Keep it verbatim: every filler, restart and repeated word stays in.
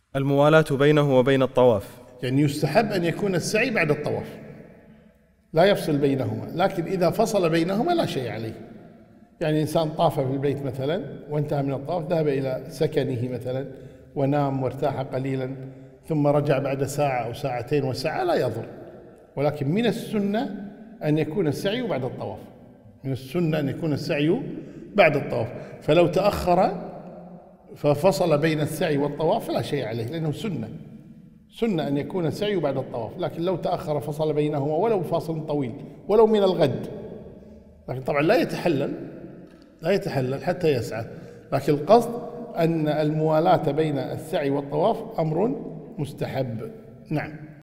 الموالاة بينه وبين الطواف. يعني يستحب أن يكون السعي بعد الطواف، لا يفصل بينهما، لكن إذا فصل بينهما لا شيء عليه. يعني إنسان طاف في البيت مثلا وانتهى من الطواف، ذهب إلى سكنه مثلا ونام وارتاح قليلا، ثم رجع بعد ساعة أو ساعتين وساعة، لا يضر. ولكن من السنة أن يكون السعي بعد الطواف، من السنة أن يكون السعي بعد الطواف. فلو تأخر ففصل بين السعي والطواف فلا شيء عليه، لأنه سنة سنة أن يكون السعي بعد الطواف. لكن لو تأخر فصل بينهما ولو فاصل طويل، ولو من الغد، لكن طبعا لا يتحلل لا يتحلل حتى يسعى. لكن القصد أن الموالاة بين السعي والطواف أمر مستحب. نعم.